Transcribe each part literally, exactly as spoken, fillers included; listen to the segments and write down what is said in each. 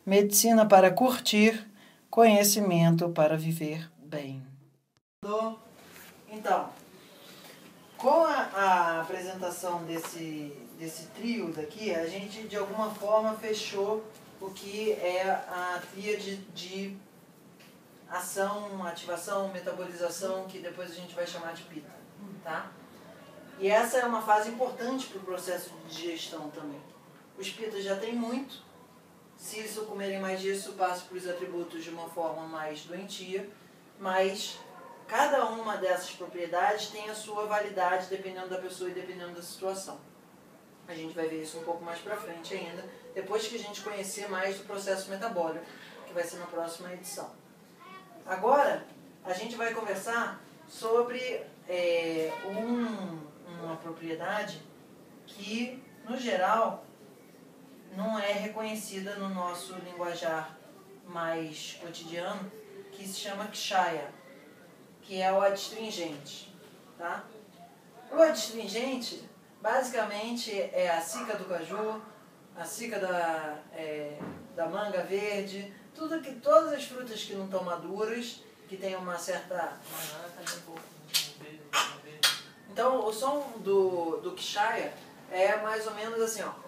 medicina para curtir, conhecimento para viver bem. Então, com a, a apresentação desse, desse trio daqui, a gente de alguma forma fechou o que é a tríade de ação, ativação, metabolização, que depois a gente vai chamar de Pitta, tá? E essa é uma fase importante para o processo de digestão também. Os Pittas já têm muito, se eles comerem mais disso, passa para os atributos de uma forma mais doentia, mas cada uma dessas propriedades tem a sua validade dependendo da pessoa e dependendo da situação. A gente vai ver isso um pouco mais para frente ainda, depois que a gente conhecer mais do processo metabólico, que vai ser na próxima edição. Agora, a gente vai conversar sobre é, um, uma propriedade que, no geral, não é reconhecida no nosso linguajar mais cotidiano, que se chama Kshaya, que é o adstringente. Tá? O adstringente, basicamente, é a cica do caju, a cica da, é, da manga verde, tudo que, todas as frutas que não estão maduras, que tem uma certa... Então, o som do, do Kshaya é mais ou menos assim, ó.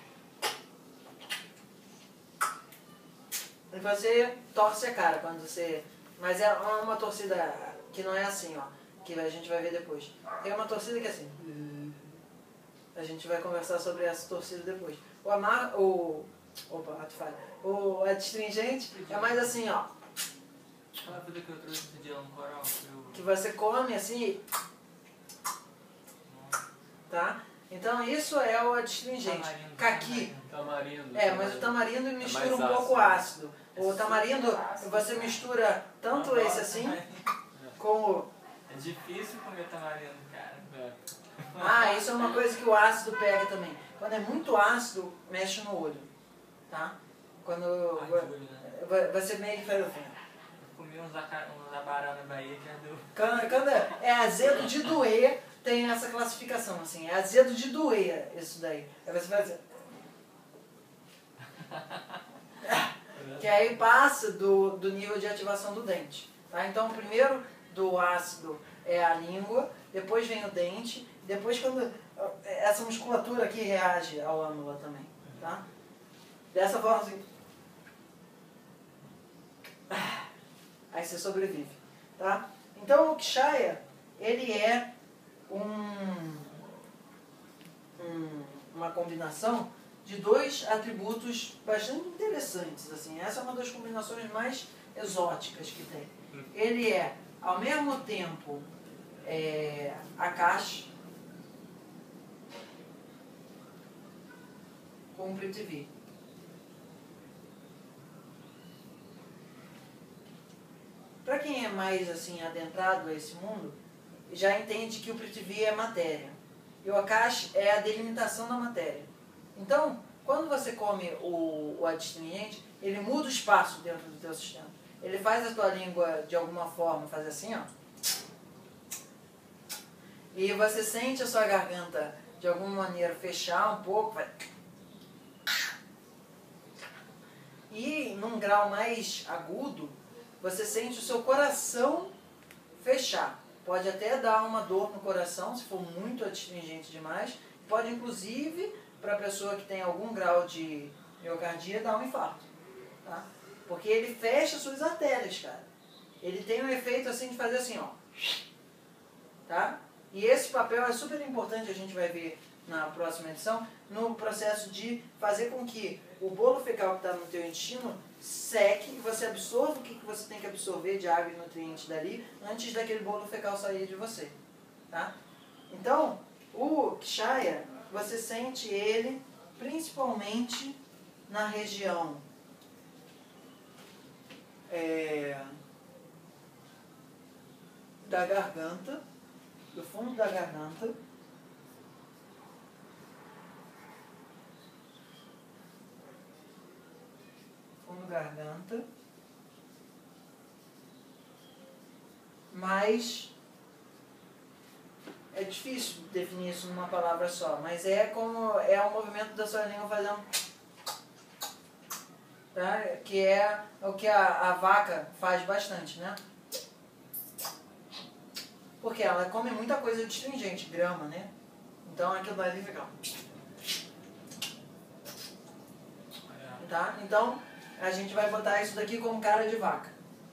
E você torce a cara quando você... Mas é uma torcida que não é assim, ó. Que a gente vai ver depois. Tem uma torcida que é assim. A gente vai conversar sobre essa torcida depois. O amar... O... Opa, ato falha. O adstringente é mais assim, ó. Aquela fruta que eu trouxe esse dia no coral. Eu... Que você come assim... Tá? Então isso é o adstringente. Tamarindo. Caqui. Tamarindo. É, mas o tamarindo mistura é um mais pouco ácido. ácido. O tamarindo, você mistura tanto esse assim, com o... É difícil comer tamarindo, cara. É. Ah, isso é uma coisa que o ácido pega também. Quando é muito ácido, mexe no olho. Tá? Quando... Ai, você meio que faz assim. Eu comi uns, aca... uns abará na Bahia que já deu. Quando, quando é azedo de doer, tem essa classificação, assim. É azedo de doer, isso daí. Aí você vai dizer... Que aí passa do, do nível de ativação do dente. Tá? Então, primeiro do ácido é a língua, depois vem o dente, depois quando essa musculatura aqui reage ao ânula também. Tá? Dessa forma assim. Aí você sobrevive. Tá? Então, o Kshaya, ele é um, um, uma combinação de dois atributos bastante interessantes. Assim. Essa é uma das combinações mais exóticas que tem. Ele é, ao mesmo tempo, é, Akash com Prithvi. Para quem é mais assim, adentrado a esse mundo, já entende que o Prithvi é matéria. E o Akash é a delimitação da matéria. Então, quando você come o, o adstringente, ele muda o espaço dentro do teu sistema. Ele faz a tua língua, de alguma forma, fazer assim, ó. E você sente a sua garganta, de alguma maneira, fechar um pouco. Vai... E, num grau mais agudo, você sente o seu coração fechar. Pode até dar uma dor no coração, se for muito adstringente demais. Pode, inclusive... para a pessoa que tem algum grau de miocardia, dar um infarto. Tá? Porque ele fecha suas artérias, cara. Ele tem um efeito assim de fazer assim, ó. Tá? E esse papel é super importante, a gente vai ver na próxima edição, no processo de fazer com que o bolo fecal que está no teu intestino seque e você absorva o que você tem que absorver de água e nutrientes dali antes daquele bolo fecal sair de você. Tá? Então, o Kshaya, você sente ele principalmente na região é, da garganta, do fundo da garganta, fundo da garganta, mas é difícil definir isso numa palavra só, mas é como é o movimento da sua língua fazendo tá? Que é o que a, a vaca faz bastante, né? Porque ela come muita coisa astringente, grama, né? Então aquilo ali fica... Tá? Então a gente vai botar isso daqui como cara de vaca.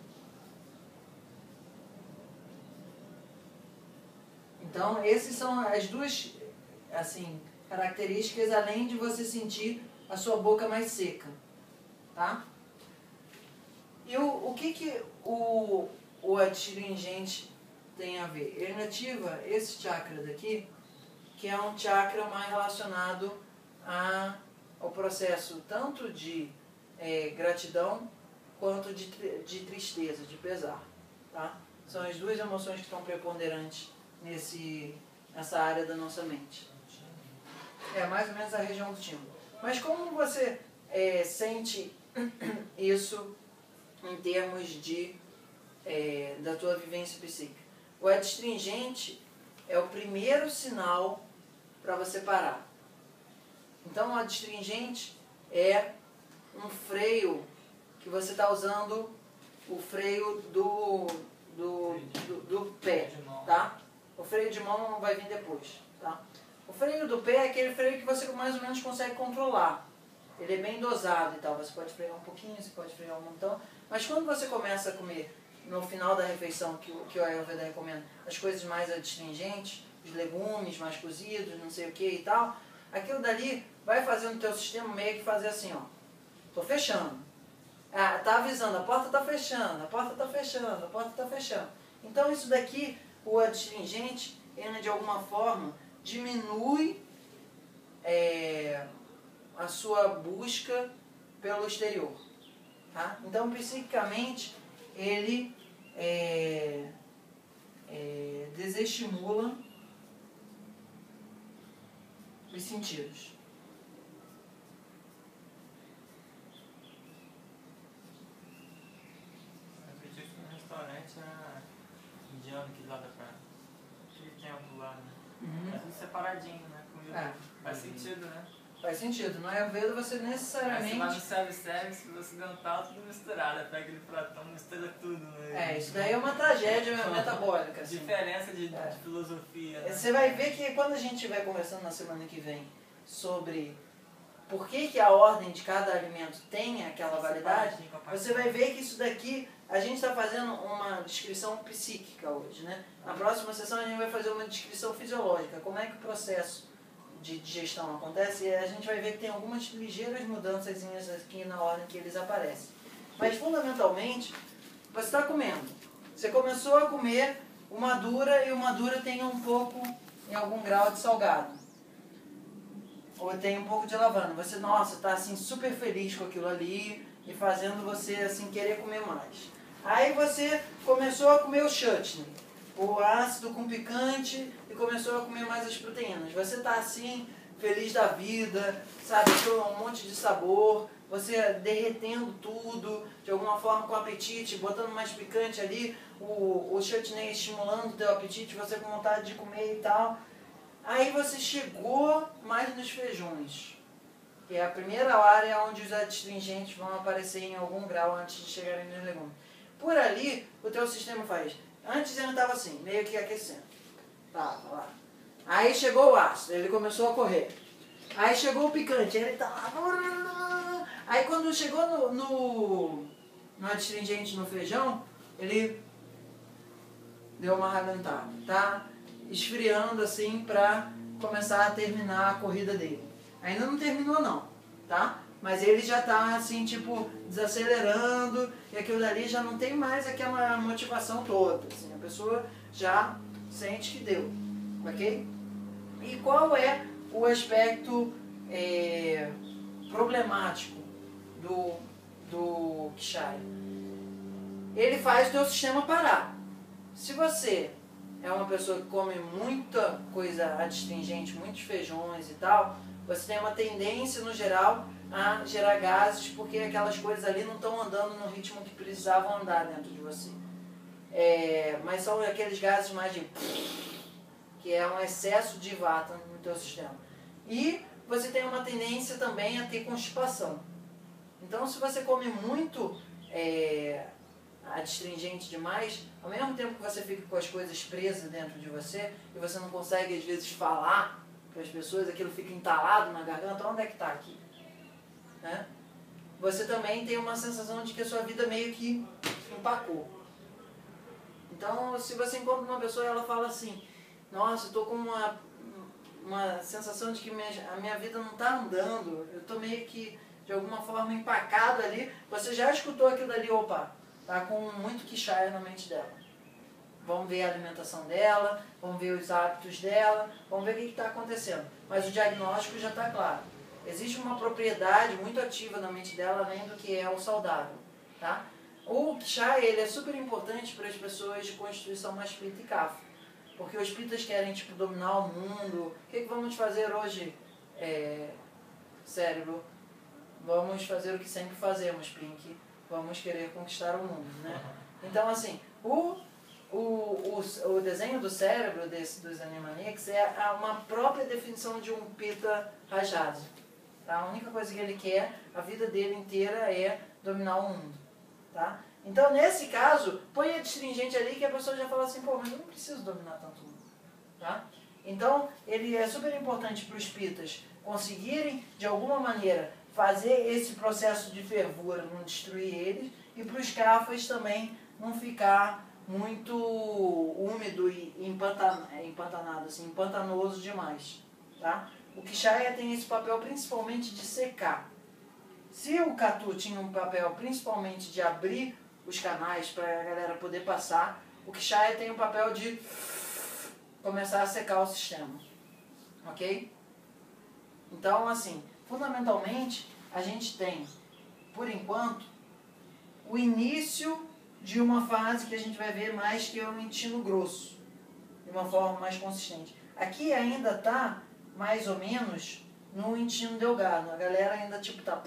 Então esses são as duas, assim, características, além de você sentir a sua boca mais seca, tá? E o, o que que o, o astringente tem a ver? Ele ativa esse chakra daqui, que é um chakra mais relacionado a, ao processo tanto de é, gratidão quanto de, de tristeza, de pesar, tá? São as duas emoções que estão preponderantes nesse, nessa área da nossa mente. É mais ou menos a região do timo. Mas como você é, sente isso em termos de, é, da tua vivência psíquica? O adstringente é o primeiro sinal para você parar. Então o adstringente é um freio que você está usando, o freio do, do, do, do pé, tá? O freio de mão vai vir depois, tá? O freio do pé é aquele freio que você mais ou menos consegue controlar. Ele é bem dosado e tal, você pode frear um pouquinho, você pode frear um montão, mas quando você começa a comer no final da refeição, que o, que o Ayurveda recomenda, as coisas mais adstringentes, os legumes mais cozidos, não sei o que e tal, aquilo dali vai fazendo o teu sistema meio que fazer assim, ó, tô fechando. Ah, tá avisando, a porta tá fechando, a porta tá fechando, a porta tá fechando. Então isso daqui, o adstringente, ele de alguma forma diminui é, a sua busca pelo exterior. Tá? Então, psiquicamente, ele é, é, desestimula os sentidos. Eu acredito que no restaurante era indiano aqui lá da praia. Aquele tempo lá, né? Uhum. É tudo separadinho, né? Comida. É. Faz sentido, né? Faz sentido. No Ayurveda você Aí você necessariamente... vai no self-service, você dental, tudo misturado. Aí pega aquele pratão, mistura tudo, né? É, isso daí é uma tragédia metabólica. Assim. Diferença de, É. de filosofia, né? Você vai ver que quando a gente estiver conversando na semana que vem sobre por que, que a ordem de cada alimento tem aquela validade, você vai ver que isso daqui, a gente está fazendo uma descrição psíquica hoje, né? Na próxima sessão a gente vai fazer uma descrição fisiológica, como é que o processo de digestão acontece, e a gente vai ver que tem algumas ligeiras mudanças aqui na ordem que eles aparecem. Mas fundamentalmente, você está comendo. Você começou a comer o madura e o madura tem um pouco, em algum grau de salgado. Ou tem um pouco de lavanda. Você, nossa, está assim super feliz com aquilo ali e fazendo você assim querer comer mais. Aí você começou a comer o chutney, o ácido com picante, e começou a comer mais as proteínas. Você está assim, feliz da vida, sabe, com um monte de sabor, você derretendo tudo, de alguma forma com apetite, botando mais picante ali, o, o chutney estimulando o teu apetite, você com vontade de comer e tal. Aí você chegou mais nos feijões, que é a primeira área onde os adstringentes vão aparecer em algum grau antes de chegarem nos legumes. Por ali, o teu sistema faz... Antes ele estava assim, meio que aquecendo. Tava lá. Aí chegou o ácido, ele começou a correr. Aí chegou o picante, ele tava... Aí quando chegou no, no, no adstringente no feijão, ele deu uma ralentada, tá? Esfriando assim pra começar a terminar a corrida dele. Ainda não terminou não, tá? Mas ele já tá assim, tipo, desacelerando e aquilo dali já não tem mais aquela motivação toda. Assim, a pessoa já sente que deu, ok? E qual é o aspecto é, problemático do, do Kshaya? Ele faz o teu sistema parar. Se você é uma pessoa que come muita coisa adstringente, muitos feijões e tal, você tem uma tendência, no geral, a gerar gases, porque aquelas coisas ali não estão andando no ritmo que precisavam andar dentro de você. É, mas são aqueles gases mais de... que é um excesso de vata no teu sistema. E você tem uma tendência também a ter constipação. Então, se você come muito é, adstringente demais, ao mesmo tempo que você fica com as coisas presas dentro de você e você não consegue, às vezes, falar para as pessoas, aquilo fica entalado na garganta, onde é que está aqui? Né? Você também tem uma sensação de que a sua vida meio que empacou. Então, se você encontra uma pessoa e ela fala assim, nossa, eu estou com uma, uma sensação de que minha, a minha vida não está andando, eu estou meio que, de alguma forma, empacado ali, você já escutou aquilo ali, opa, está com muito quichaia na mente dela. Vamos ver a alimentação dela, vamos ver os hábitos dela, vamos ver o que está acontecendo. Mas o diagnóstico já está claro. Existe uma propriedade muito ativa na mente dela, além do que é o saudável. Tá? O Chai, ele é super importante para as pessoas de constituição mais Pitta e Kapha. Porque os Pittas querem tipo, dominar o mundo. O que, que vamos fazer hoje, é, cérebro? Vamos fazer o que sempre fazemos, Pink. Vamos querer conquistar o mundo. Né? Então, assim, o, o, o, o desenho do cérebro desse, dos Animaniacs é uma própria definição de um Pitta Rajasa. Tá? A única coisa que ele quer, a vida dele inteira, é dominar o mundo. Tá? Então, nesse caso, põe a astringente ali que a pessoa já fala assim, pô, mas eu não preciso dominar tanto o mundo. Tá? Então, ele é super importante para os Pittas conseguirem, de alguma maneira, fazer esse processo de fervura, não destruir eles, e para os Kaphas também não ficar muito úmido e empantanado, assim, empantanoso demais. Tá? O Kshaya tem esse papel principalmente de secar. Se o Ketu tinha um papel principalmente de abrir os canais para a galera poder passar, o Kshaya tem um papel de começar a secar o sistema. Ok? Então, assim, fundamentalmente, a gente tem, por enquanto, o início de uma fase que a gente vai ver mais que é o intestino grosso, de uma forma mais consistente. Aqui ainda está, mais ou menos, no intestino delgado. A galera ainda, tipo, tá...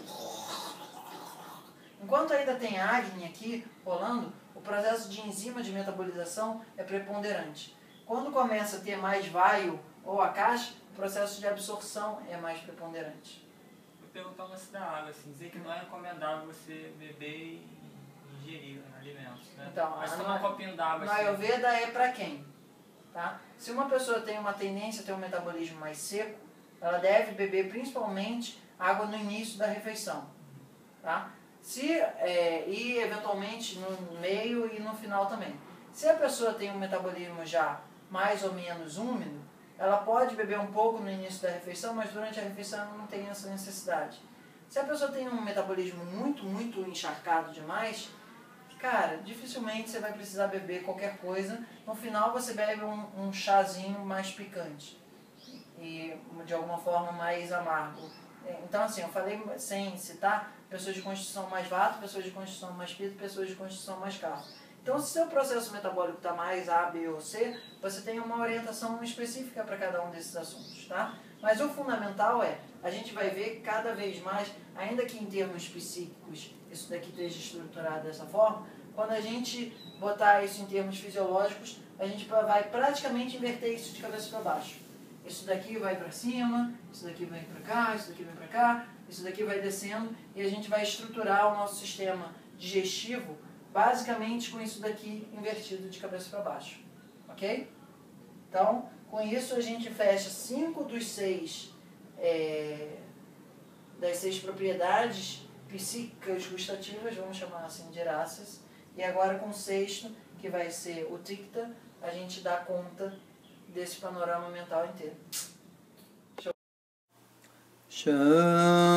Enquanto ainda tem acne aqui rolando, o processo de enzima de metabolização é preponderante. Quando começa a ter mais vaio ou a caixa, o processo de absorção é mais preponderante. Vou perguntar uma da água, assim, dizer que não é recomendável você beber e ingerir alimentos, né? Então, mas tomar um copinho d'água. No Ayurveda é para quem? Tá? Se uma pessoa tem uma tendência a ter um metabolismo mais seco, ela deve beber principalmente água no início da refeição. Tá? Se, é, e eventualmente no meio e no final também. Se a pessoa tem um metabolismo já mais ou menos úmido, ela pode beber um pouco no início da refeição, mas durante a refeição ela não tem essa necessidade. Se a pessoa tem um metabolismo muito, muito encharcado demais, cara, dificilmente você vai precisar beber qualquer coisa. No final você bebe um, um chazinho mais picante e de alguma forma mais amargo. Então, assim, eu falei sem citar pessoas de constituição mais vata, pessoas de constituição mais pitta, pessoas de constituição mais kapha. Então, se o seu processo metabólico está mais A, B ou C, você tem uma orientação específica para cada um desses assuntos, tá? Mas o fundamental é, a gente vai ver cada vez mais, ainda que em termos psíquicos isso daqui esteja estruturado dessa forma, quando a gente botar isso em termos fisiológicos, a gente vai praticamente inverter isso de cabeça para baixo. Isso daqui vai para cima, isso daqui vai para cá, isso daqui vai para cá, isso daqui vai descendo e a gente vai estruturar o nosso sistema digestivo basicamente com isso daqui invertido de cabeça para baixo. Ok? Então, com isso a gente fecha cinco dos seis, é, das seis propriedades psíquicas gustativas, vamos chamar assim de raças, e agora com o sexto, que vai ser o Tikta, a gente dá conta desse panorama mental inteiro. Show.